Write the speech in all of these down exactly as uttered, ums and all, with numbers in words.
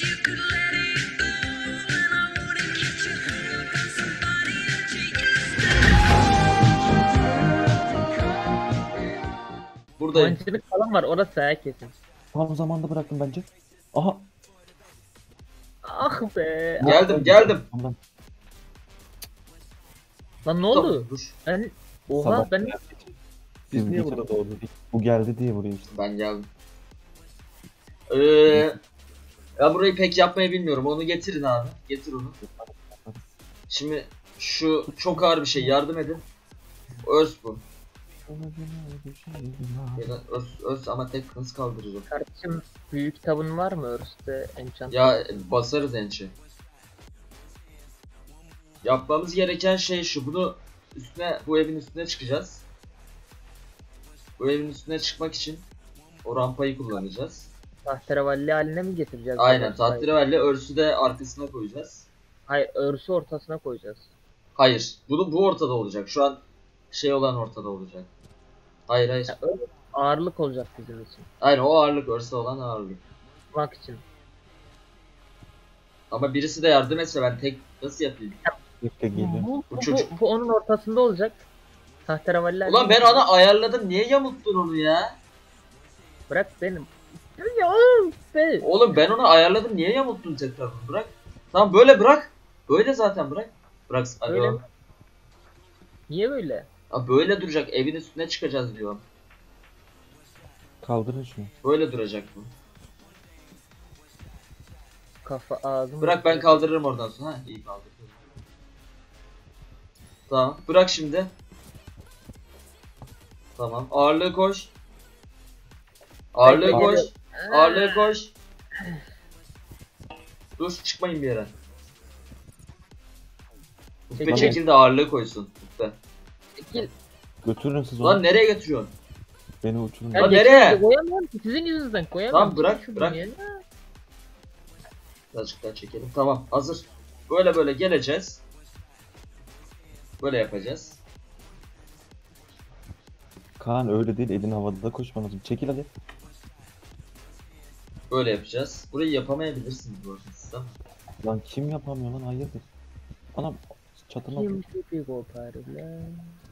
Buradayım. Mancınık falan var, orası ayak kesin. Tam zamanda bıraktım bence. Aha. Ah be. Geldim geldim. Tamam. Lan ne oldu? Tamam, dur. Ben oha Sabah ben geldik. Biz Biz niye bir kere vurduk? doğru dedik. Bu geldi diye vuruyor işte. Ben geldim. Ee, ben burayı pek yapmayı bilmiyorum. Onu getirin abi. Getir onu. Şimdi şu çok ağır bir şey. Yardım edin. Örs bu. Ya da örs, örs ama tek hız kaldırırım. kardeşim, büyük kitabın var mı Örste enchant? Ya basarız ençi. Yapmamız gereken şey şu. Bunu üstüne, bu evin üstüne çıkacağız. Bu evin üstüne çıkmak için o rampayı kullanacağız. Tahterevalli haline mi getireceğiz? Aynen. Hayır. Tahterevalli örsü de arkasına koyacağız. Hayır, örsü ortasına koyacağız. Hayır. Bunu bu ortada olacak. Şu an şey olan ortada olacak. Hayır hayır. Ya, örs ağırlık olacak bizim için. Aynen o ağırlık, örse olan ağırlık. Tutmak için. Ama birisi de yardım etse ben tek nasıl yapayım? İlk de geliyor. Bu, Bu bu, çocuk. bu, bu onun ortasında olacak. Tahterevalli Ulan ben ana ayarladım. Niye yamuttun onu ya? Bırak benim. Ya oğlum be. Oğlum ben onu ayarladım. Niye yamuttun tekrar? Bırak. Tamam böyle bırak. Böyle zaten bırak. Bırak. Böyle Alo. mi? Niye böyle? Abi böyle duracak. Evin üstüne çıkacağız diyorum. Kaldırın şunu. Böyle duracak bu. Kafa ağzım. Bırak ben kaldırırım oradan sonra. Ha, iyi kaldırdım. Tamam. Bırak şimdi. Tamam. Ağırlığı koş. Ağırlığı Bekle, koş. geliyorum. Ağırlığı koş. Dur çıkmayın bir yere. Ufbe Çekil. çekil de ağırlığı koysun. Ufbe. Çekil. Götürün siz onu. Lan nereye götürüyorsun? Beni uçurun. Ya Lan geçen nereye? de koyamıyorum ki, sizin yüzünüzden koyamıyorum. Tamam, bırak, Şuradan bırak. ya. Birazcık daha çekelim. Tamam hazır. Böyle böyle geleceğiz. Böyle yapacağız. Kaan öyle değil. Elin havada da koşman lazım. Çekil hadi. Böyle yapacağız. Burayı yapamayabilirsiniz bu arada siz ama. Lan kim yapamıyor lan? Hayırdır? Anam çatına. Kim şupi koparır lan?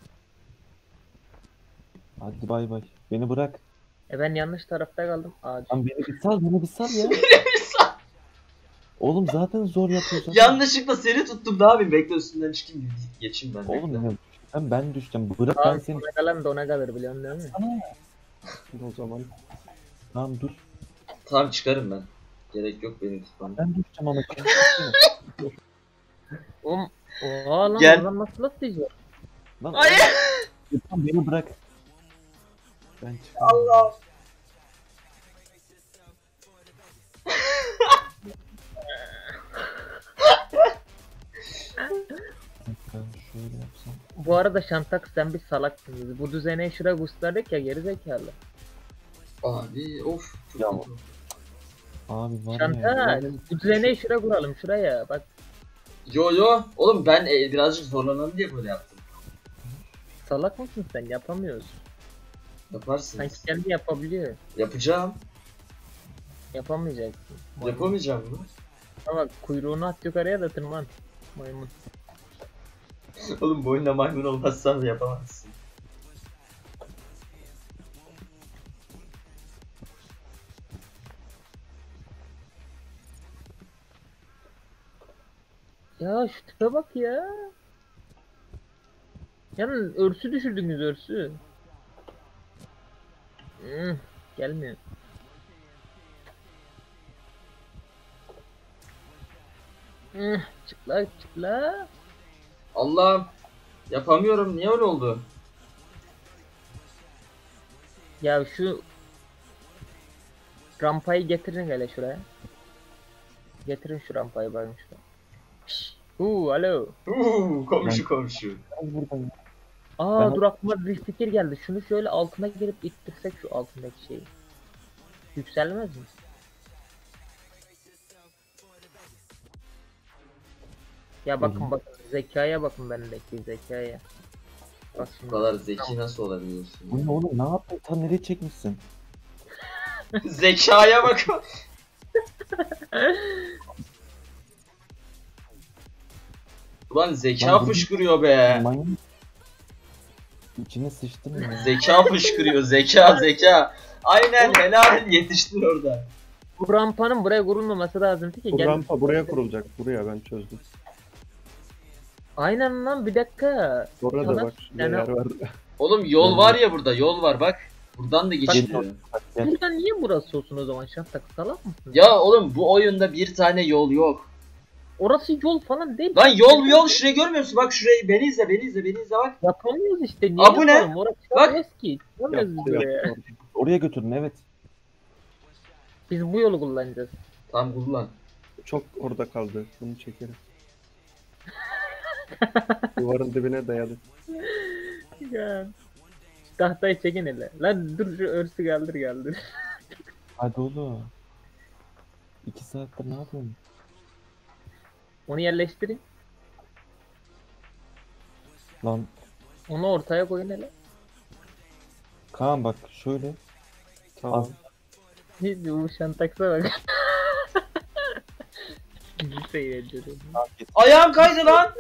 Hadi bay bay. Beni bırak. E ben yanlış tarafta kaldım. Ağacı. Lan beni bir sal. Beni bir sal ya. Oğlum zaten zor yapıyorsun. Yanlışlıkla seni tuttum ne yapayım? Bekle üstünden çıkayım. Geçeyim ben. Oğlum Bekle. ne? Ben, ben düşeceğim. Bırak ben Ağaç seni. sona kalan da ona kalır biliyorsun değil mi? O zaman. Tamam dur. Tamam çıkarım ben. Gerek yok beni tutmam. Ben düşeceğim ama. Oğlum. Oha lan, Gel. oradan nasıl atlayacağız? Lan Hayır. Tamam beni bırak. Ben çıkıyorum. Allah. Ben şöyle yapsam. Bu arada Şantak sen bir salaksın. Bu düzene şuraya gösterdik ya, geri zekalı. Abi of. Çok Ya. kötü. Abi var ya. Şantak bu düzene şuraya kuralım, şuraya bak. Yo yo. Oğlum ben e, birazcık zorlanalım diye böyle yaptım. Salak mısın sen, yapamıyorsun. Yaparsınız. Sanki kendi yapabiliyor. Yapacağım. Yapamayacaksın. Yapamayacağım bunu. Ama kuyruğunu at yukarıya da tırman. Maymun. Oğlum boyunda maymun olmazsan yapamazsın. Ya şu tipe bak ya. Yalnız örsü düşürdünüz, örsü. Hmm, gelmiyor. Hmm, çıkla çıkla. Allah'ım. Yapamıyorum. Niye öyle oldu? Ya şu rampayı getirin hele şuraya. Getirin şu rampayı bakın şuraya. Şşş. Uuu alo. Uuu komşu komşu. Ben buradan. Aa Ben- dur, aklıma bir fikir geldi. Şunu şöyle altına girip ittirsek şu altındaki şeyi. Yükselmez mi? Ya bakın Hı. bakın zekaya bakın, bendeki zekaya. Bak Bu şimdi. kadar zeki nasıl olabiliyorsun? Bu ne oğlum? Ne yaptın? Sen nereye çekmişsin? Zekaya bak. Ulan zeka Lan bu- fışkırıyor be. Manyak. İçine sıçtım ya. Zeka fışkırıyor, zeka zeka. Aynen, helal, yetiştin orada. Bu rampanın buraya kurulmaması lazımdı ki. Bu Gel. rampa buraya kurulacak. Buraya ben çözdüm. Aynen lan, bir dakika. Orada Tamam. bak şurada Yani- yer var. Oğlum yol var ya burada, yol var bak. Buradan da geçiliyor. Bak gel. Buradan niye burası olsun o zaman? Şaftak salak mısın? Ya oğlum bu oyunda bir tane yol yok. Orası yol falan değil. Lan yol yol, şurayı görmüyor musun? Bak şurayı, beni izle, beni izle, beni izle bak. Yapamıyoruz işte. Niye Aa, bu ne? yapalım? Orası Bak. çıkamıyoruz ki. Çıkamıyoruz biz Yaptı, buraya. yaptı orada. Oraya götürün evet. Biz bu yolu kullanacağız. Tamam kullan. Çok orada kaldı. Bunu çekerim. Duvarın dibine dayadı. Ya. Tahtayı çekin hele. Lan dur şu örsü kaldır kaldır. Hadi oğlum. İki saattir ne yapıyorsun? Onu yerleştirin. Lan Onu ortaya koyun hele. Kaan bak şöyle. Tamam. Hiç bu şantaksa bak. Bizi seyrediyorum. Ayağım kaydı lan.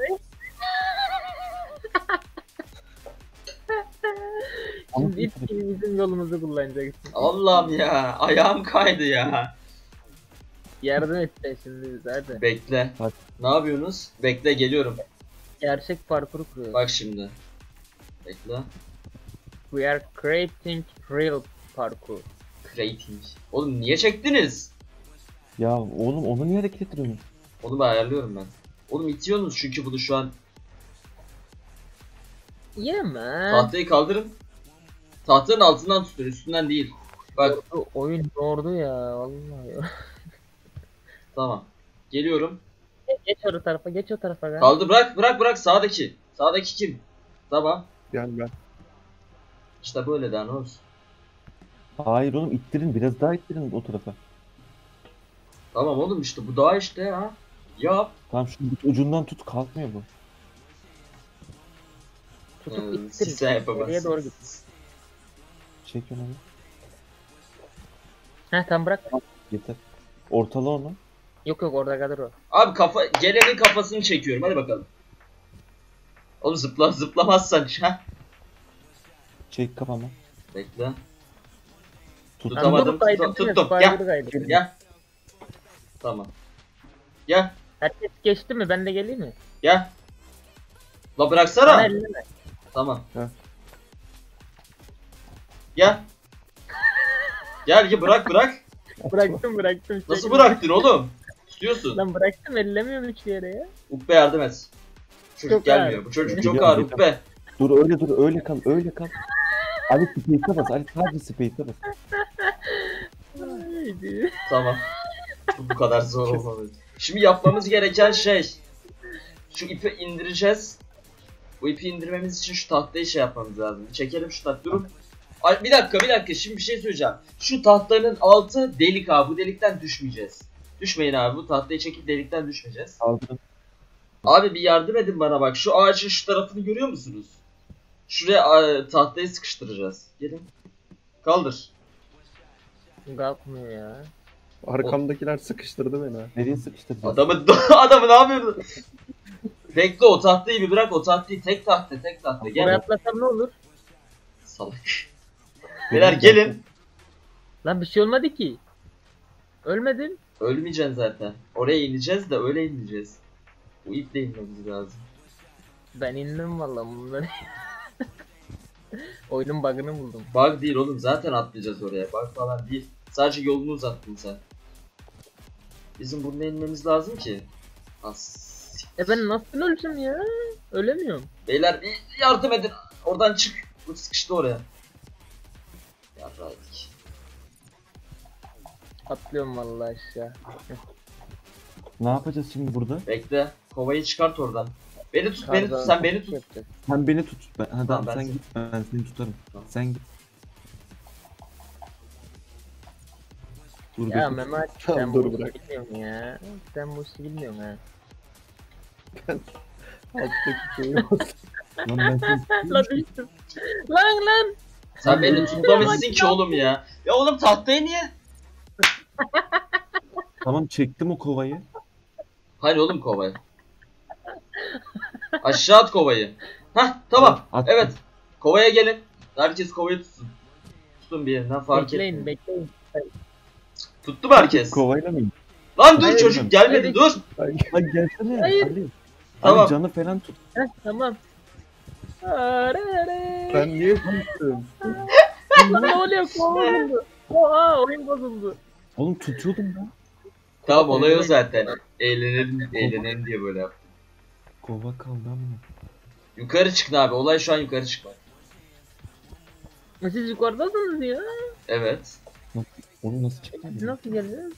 Şimdi ilk bizim yolumuzu kullanacaksın. Allah'ım ya, ayağım kaydı ya. Yardım et de şimdi bize hadi. Bekle. Hadi. Ne yapıyorsunuz? Bekle, geliyorum. Gerçek parkuru kuruyoruz. Bak şimdi. Bekle. We are creating real parkour. Creating. Oğlum niye çektiniz? Ya oğlum onu niye hareket ettiriyorsun? Onu ben ayarlıyorum ben. Oğlum itiyorsunuz çünkü bunu şu an. Yeme. Tahtayı kaldırın. Tahtanın altından tutun, üstünden değil. Bak Bu oyun yordu ya vallahi. tamam. Geliyorum. Geç o tarafa, geç o tarafa. Gel. Kaldı, bırak bırak bırak, sağdaki. Sağdaki kim? Tamam. Yani ben. İşte böyle daha ne olsun. Hayır oğlum ittirin biraz daha ittirin o tarafa. Tamam oğlum, işte bu daha işte ya. Yap. Tamam şu ucundan tut kalkmıyor bu. Tutup Ee, ittir. siz sen yapamazsınız. Geriye doğru git. Çek onu. Heh tamam bırak. Yeter. Ortala onu. Yok yok orada kadar o. Abi kafa, gelenin kafasını çekiyorum, hadi bakalım. Oğlum zıpla, zıplamazsan ha. Çek kafama. Bekle. Tut. Tutamadım, Dur, kaydı, tuttum, değil mi? tuttum. Kaydı, Gel. kaydı. Gel. Tamam. Gel. Herkes geçti mi? Ben de geleyim mi? Gel. La Bana bıraksana. elleme. Tamam. Heh. Gel. Gel gel, bırak bırak. Bıraktım bıraktım. Nasıl Çekil. bıraktın oğlum? Tutuyorsun. Lan bıraktım ellemiyorum hiçbir yere ya. Ukbe yardım et. Çocuk Çok gelmiyor. ağır. Bu çocuk çok Geliyorum, ağır geliyorum. Ukbe. Dur öyle dur öyle kal öyle kal. Ali space'e bas Ali sadece space'e bas. Haydi. Tamam. Bu bu kadar zor olmalı. Şimdi yapmamız gereken şey. Şu ipi indireceğiz. Bu ipi indirmemiz için şu tahtayı şey yapmamız lazım. Çekelim şu tahtayı. Durun. Ay, bir dakika bir dakika, şimdi bir şey söyleyeceğim. Şu tahtanın altı delik abi. Bu delikten düşmeyeceğiz. Düşmeyin abi, bu tahtayı çekip delikten düşmeyeceğiz. Kaldırın. Abi bir yardım edin bana bak. Şu ağacın şu tarafını görüyor musunuz? Şuraya e, tahtayı sıkıştıracağız. Gelin. Kaldır. Kalkmıyor ya. Arkamdakiler sıkıştırdı beni ha. Nereye sıkıştırdın? Adamı adamı ne yapıyorsun? Bekle, o tahtayı bir bırak, o tahtayı tek tahta tek tahta Oraya gel. atlasam ne olur? Salak. Beyler gelin. Lan bir şey olmadı ki. Ölmedim. Ölmeyeceksin zaten. Oraya ineceğiz de öyle ineceğiz. Bu iple inmemiz lazım. Ben indim valla bunları. Oyunun bug'ını buldum. Bug değil oğlum, zaten atlayacağız oraya. Bug falan değil. Sadece yolunu uzattın sen. Bizim buraya inmemiz lazım ki. As. E ben nasıl öleceğim ya? Ölemiyorum. Beyler bir yardım edin. Oradan çık. Bu sıkıştı oraya. Yarraydık. Atlıyorum vallahi aşağı. Ne yapacağız şimdi burada? Bekle. Kovayı çıkart oradan. Beni tut, beni tut, Kardan sen beni tut. yapacağız. Sen beni tut. Ben, ha, Tamam, tamam, ben sen seni- git ben seni tutarım. Tamam. Sen git. Dur Ya bekle. Mehmet Tamam, sen dur bu işi bırak. bilmiyorsun ya. Sen bu işi bilmiyorsun ha. Alttaki şeyi bas. Lan ben seni Lan düştüm. Lan lan. Sen Tamam, beni dur. tutamışsın ki oğlum ya. Ya oğlum tahtayı niye? Tamam çektim o kovayı. Hani oğlum kovayı? Aşağı at kovayı. Hah tamam. At. Evet. Kovaya gelin. Herkes kovayı tutsun. Tutun bir yerinden fark Bekleyin etmeyin. bekleyin. Tuttu mu herkes? Kovayla mı? Lan dur Hayır, çocuk gelmedi hayır. dur. Lan gelsene. Hayır. Ali. Tamam. Ali canı falan tut. Heh, tamam. Arare. Ben niye konuştum? Lan ne oluyor? Kova bozuldu. Oha oyun bozuldu. Oğlum tutuyordum ben. Tamam olay o zaten. Eğlenelim, eğlenelim diye böyle yaptım. Kova kaldı ama. Yukarı çıkın abi. Olay şu an yukarı çıkmak. Siz yukarıdasınız ya. Evet. Onu nasıl Siz çıkacağız? nasıl geldiniz?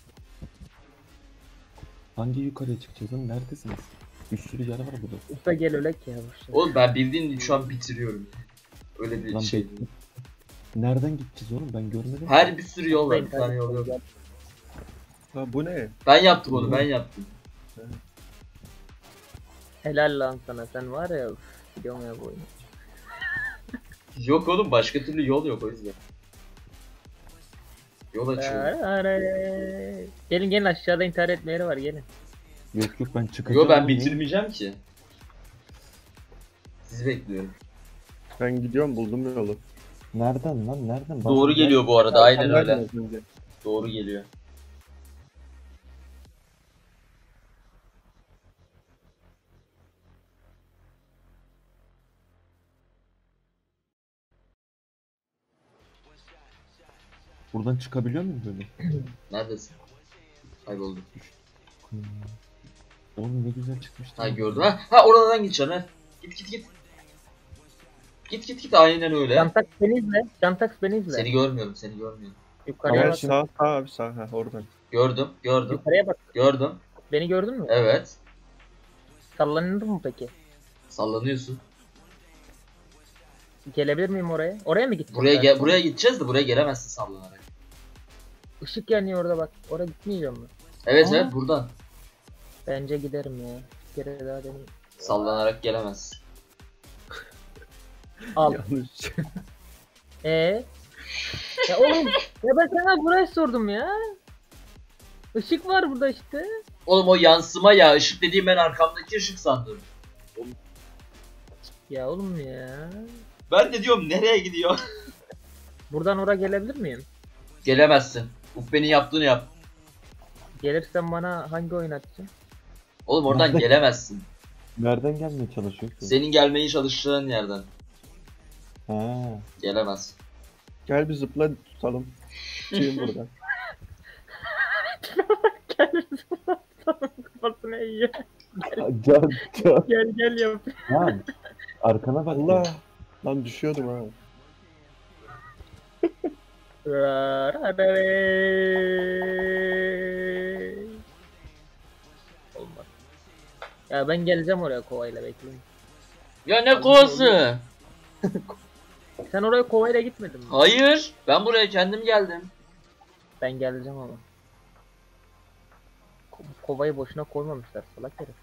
Hangi yukarıya çıkacağız lan? Neredesiniz? Bir sürü yer var burada. Usta gel ölek ya. boşver. Oğlum ben bildiğin şu an bitiriyorum. Öyle bir Lan şey. bekle. Nereden gideceğiz oğlum? Ben görmedim. Her bir sürü yol var. Bir tane yol yok. Ha bu ne? Ben yaptım onu. Ben yaptım. Helal lan sana sen var ya. Üf, biliyorum ya bu oyunu. Yok oğlum başka türlü yol yok o yüzden. Yol açıyor. Arare. Gelin gelin aşağıda intihar etme yeri var gelin. Yok yok ben çıkacağım. Yo ben oğlum. bitirmeyeceğim ki. Sizi bekliyorum. Ben gidiyorum buldum yolu. Nereden lan? Nereden? Doğru Bak- geliyor bu arada. Aynen Sen öyle. verdin az önce. Doğru geliyor. Buradan çıkabiliyor muyum böyle? Neredesin? Kayboldum. Hmm. Oğlum ne güzel çıkmıştı. Ha gördüm. Ha, ha oradan gideceksin ha. Git git git. Git git git aynen öyle. Cantax beni izle. Cantax beni izle. Seni görmüyorum seni görmüyorum. Yukarıya Gel bak. sağ sağ abi sağ ha oradan. Gördüm gördüm Yukarıya bak. gördüm. Beni gördün mü? Evet. Sallanır mı peki? Sallanıyorsun. Gelebilir miyim oraya? Oraya mı gittin? Buraya sen? gel buraya gideceğiz de buraya gelemezsin sallanarak. Işık yanıyor orada bak. Oraya gitmeyeceğim mi? Evet Aa. evet buradan. Bence giderim ya. Bir kere daha deneyim. Sallanarak gelemezsin. Al. Yanlış. Ee? Ya oğlum ya ben sana burayı sordum ya. Işık var burada işte. Oğlum o yansıma ya ışık dediğim ben arkamdaki ışık sandım. Ya oğlum ya. Ben de diyorum nereye gidiyor? Buradan oraya gelebilir miyim? Gelemezsin. Ukbe'nin yaptığını yap. Gelirsen bana hangi oyun atacaksın? Oğlum oradan Nerede? gelemezsin. Nereden gelmeye çalışıyorsun? Senin gelmeyi çalıştığın yerden. Ha. Gelemez. Gel bir zıpla tutalım. Çıkayım buradan. Gelirsin kafasına yiyor. Can can. Gel gel yap. Lan. Arkana bak. Allah. Lan düşüyordum ha. Olmaz. Ya ben geleceğim oraya kovayla bekleyin. Ya ne kovası? Sen oraya kovayla gitmedin mi? Hayır. Ben buraya kendim geldim. Ben geleceğim ama. Ko- Kovayı boşuna koymamışlar salak herif.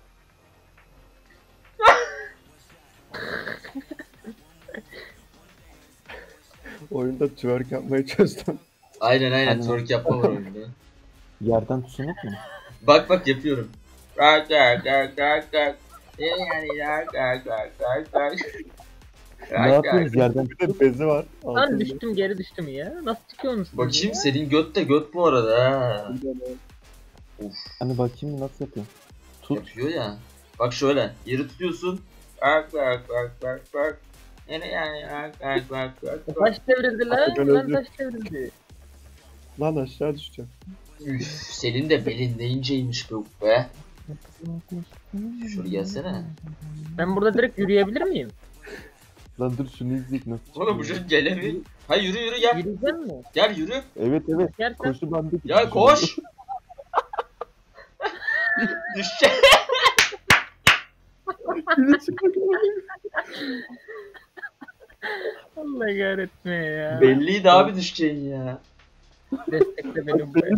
Oyunda twerk yapmaya çözdüm. Aynen aynen Aynen. twerk yapma var oyunda. Yerden tutsun yok mu? Bak bak yapıyorum. Gak gak gak gak gak. Yani gak gak gak gak gak. Ne yapıyoruz yerden? Bir de bezi var. Lan altında. düştüm geri düştüm ya. Nasıl çıkıyorsunuz siz Bakayım ya? senin göt de göt bu arada ha. Uf Hani bakayım nasıl yapıyor? Tut. yapıyor ya. Bak şöyle yeri tutuyorsun. Gak gak gak gak gak. Yani yani gak gak gak gak E, gak. Taş devrildi lan. Ben Lan öldüm. taş devrildi. Lan aşağı düşeceğim. Üf senin de belin ne inceymiş be uf be. Şuraya gelsene. Ben burada direkt yürüyebilir miyim? Lan dur şunu izleyip nasıl Oğlum bu çıkıyor? çocuk gelemiyor. Ha yürü yürü gel. Yürüyeceğim mi? Gel yürü. Evet evet. Gerçekten Koşu bandı. Ya koş. Düşecek. Allah kahretme ya. Belliydi abi düşeceğin ya. Destekle beni buraya.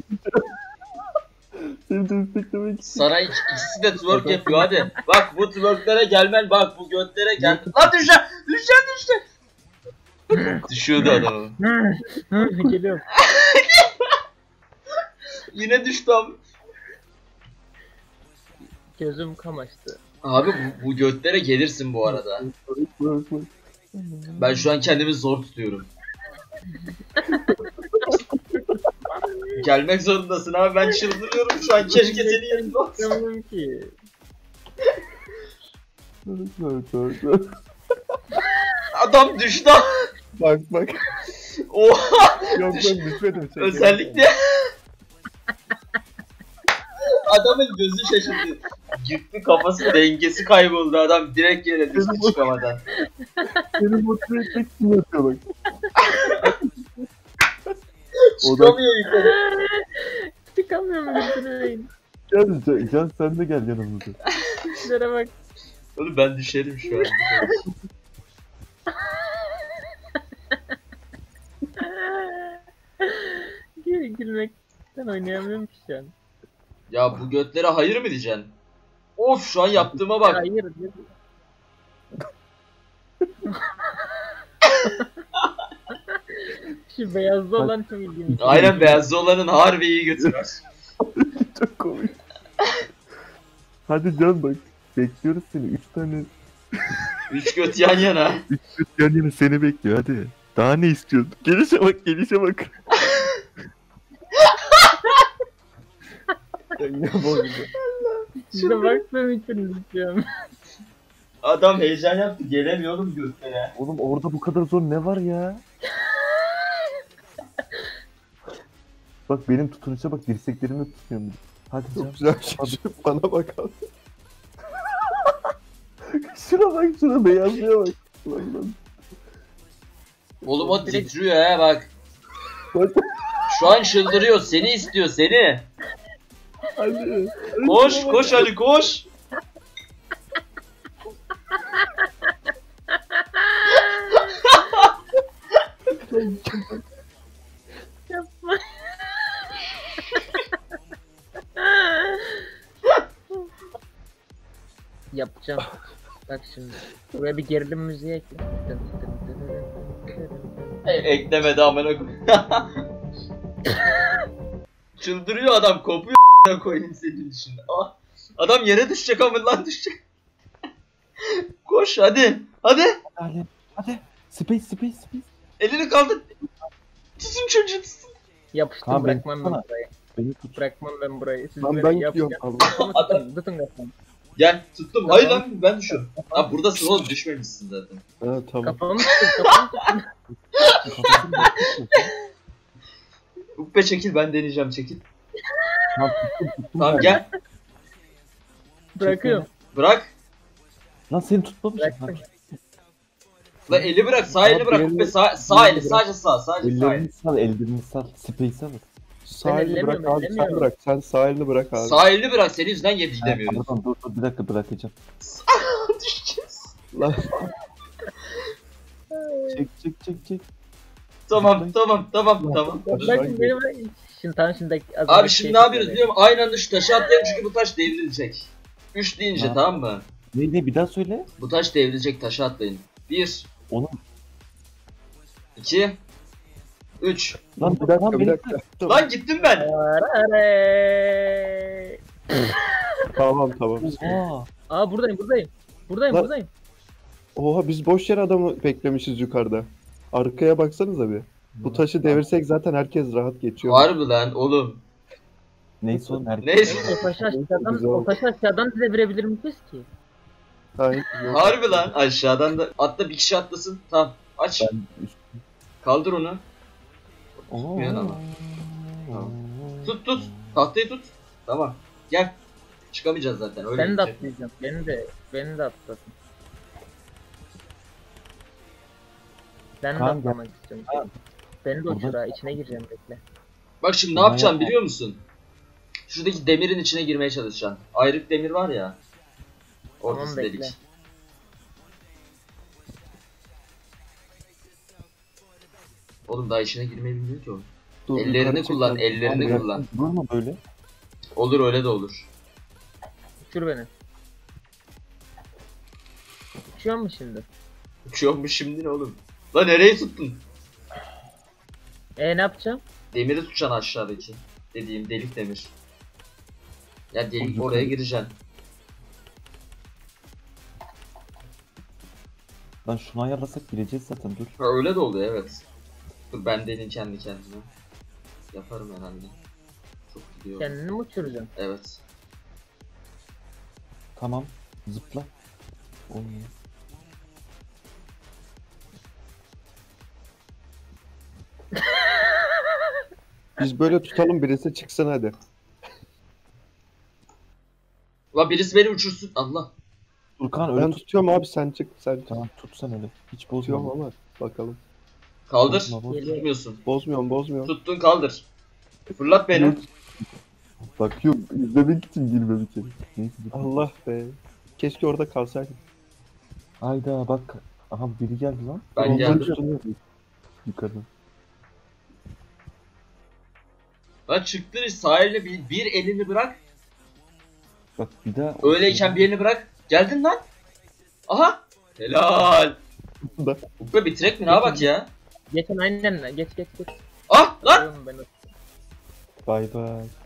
Seni desteklemek için. Sana ik- ikisi de twerk yapıyor hadi. Bak bu twerklere gelmen bak bu götlere gel. Lan düşe düşe düşe. Düşüyordu adam. Geliyorum. Yine düştü abi. Gözüm kamaştı. Abi bu, bu götlere gelirsin bu arada. Ben şu an kendimi zor tutuyorum. Gelmek zorundasın abi, ben çıldırıyorum şu an, keşke senin yerinde olsam. Anlamadım ki. Adam düştü. Bak bak. Oha. Yok yok düşmedim. Çekil. Özellikle adamın gözü şaşırdı. Gitti, kafası dengesi kayboldu, adam direkt yere düştü çıkamadan. Seni motive etmek için yapıyor bak. Çıkamıyor yukarı. Çıkamıyorum lütfen. Gel Can, Can sen de gel yanımıza. Şuraya bak. Oğlum ben düşerim şu an. Gül gülmekten oynayamıyorum ki şu an. Ya bu götlere hayır mı diyeceksin? Of, şu an yaptığıma bak. Hayır. Şu beyazlı olan çok ilginç. Aynen, beyazlı olanın harbi iyi götü var. Çok komik. Hadi Can bak. Bekliyoruz seni. Üç tane. Üç göt yan yana. Üç üç yan yana seni bekliyor hadi. Daha ne istiyorsun? Gelişe bak, gelişe bak. Denge bozuldu. Size baktığım için lütfen. Adam heyecan yaptı, gelemiyor oğlum götlere. Oğlum orada bu kadar zor ne var ya? Bak benim tutunuşa bak, dirseklerimi tutuyorum. Hadi Can. Çok güzel bir şey. Bana bak abi. Şuna bak, şuna beyazlığa bak. Lan lan. Oğlum o titriyor he bak. Bak. Şu an çıldırıyor, seni istiyor seni. Hadi. Koş koş Ali koş. Yapma. Yapacağım. Bak şimdi. Buraya bir gerilim müziği ekle. Dın dın dın dın dın dın. E, eklemedi amına koy. Çıldırıyor adam, kopuyor a**ına koyayım senin dışında. Ah, adam yere düşecek ama lan düşecek. Koş hadi. Hadi. Hadi. Hadi. Space, space, space. Elini kaldır. Tutun çocuğu tutun. Yapıştım, Kaan, beni bırakmam ben tutsana. burayı. Beni tut. Bırakmam ben burayı. Siz Lan beni ben yapacağım. gidiyorum. Allah. Tutun, tutun, tutun, tutun kafamı. Gel tuttum. Hayır lan, ben düşüyorum. Ha buradasın oğlum, düşmemişsin zaten. Ha tamam. Kafamı tutun, kafamı tutun. Ukbe çekil, ben deneyeceğim, çekil. Tamam tuttum, tuttum. Tamam ben. gel. Bırakıyorum. Bırak. Lan seni tutmamışım. Bıraktım. La eli bırak, sağ elini bırak. Ukbe sağ, sağ eli, sadece sağ, sadece sağ Ellerini eli. sal, ellerini sal. Space'e bak. Sağ elini ellemiyorum, bırak abi. Sen ellemiyorum. bırak. Sen sağ elini bırak abi. Sağ elini bırak, senin yüzünden yedi gidemiyoruz. Pardon, dur dur bir dakika bırakacağım. Düşeceğiz. Lan. Çek çek çek çek. Tamam tamam tamam tamam. Bak şimdi beni bırak. Şimdi tamam şimdi. az Abi önce şimdi şey ne yapıyoruz söyle. biliyor musun? Aynı anda şu taşı atlayalım çünkü bu taş devrilecek. Üç deyince Ha. tamam mı? Ne ne bir daha söyle. Bu taş devrilecek, taşı atlayın. Bir, Onu iki, üç. lan Bir dakika lan bir beni- dakika. Tamam Lan gittim ben. Arare. tamam. tamam. Aa, Aa buradayım buradayım. Buradayım Lan- buradayım. Oha biz boş yer adamı beklemişiz yukarıda. Arkaya baksanıza bir. Bu taşı devirsek zaten herkes rahat geçiyor. Harbi lan oğlum. neyse oğlum herkes. Neyse. O taşı aşağıdan, Güzel o oldu. taşı aşağıdan devirebilir miyiz ki? Hayır. yok. Harbi lan, aşağıdan da atla, bir kişi atlasın. Tamam aç. Ben üst- Kaldır onu. Oo. Bir yana bak. Tamam. Tut tut. Tahtayı tut. Tamam. Gel. Çıkamayacağız zaten öyle. Ben de gidecek. atlayacağım. Beni de beni de atlasın. Ben de Kaan, atlamak istiyorum. Kaan. Beni de Burada- uçura içine gireceğim bekle. Bak şimdi ne Ama yapacağım yapma. biliyor musun? Şuradaki demirin içine girmeye çalışacaksın. Ayrık demir var ya. Ortası Tamam, bekle. delik. Oğlum daha içine girmeyi bilmiyor ki o. Dur, Ellerini yukarı kullan, çekelim. ellerini Lan kullan. bıraksın, durma böyle. Olur, öyle de olur. Uçur beni. Uçuyor mu şimdi? Uçuyormuş şimdi ne oğlum? Lan nereye tuttun? E ne yapacağım? Demiri tutacaksın aşağıdaki. dediğim delik demir. Ya delik O oraya yukarı- gireceksin. Lan şunu ayarlasak gireceğiz zaten dur. Ha, öyle de oluyor evet. Dur ben deneyim kendi kendime. Yaparım herhalde. Çok gidiyor. Kendini mi uçuracaksın? Evet. Tamam. Zıpla. Oy. Biz böyle tutalım, birisi çıksın hadi. Ulan birisi beni uçursun. Allah. Furkan öyle Ben tut. tutuyorum abi, sen çık sen çık. Tamam tut sen öyle. Hiç Tutuyorum bozma. ama bakalım. Kaldır. Bozma, bozma. Tutmuyorsun. Bozmuyorum bozmuyorum. Tuttun kaldır. Fırlat beni. Bakıyorum izlemek için girmem için. Neyse, dur. Allah be. Keşke orada kalsaydım. Hayda bak. Aha biri geldi lan. Ben Ondan geldim. tutunuyor. Yukarıdan. Lan çıktın sağ elle bir, bir elini bırak. Bak bir daha. Öyleyken bir elini bırak. Geldin lan. Aha. Helal. Da. Ukbe bitirek mi ne bak ya. Geçen aynen geç geç geç. Ah lan. Oğlum ben Bay bay.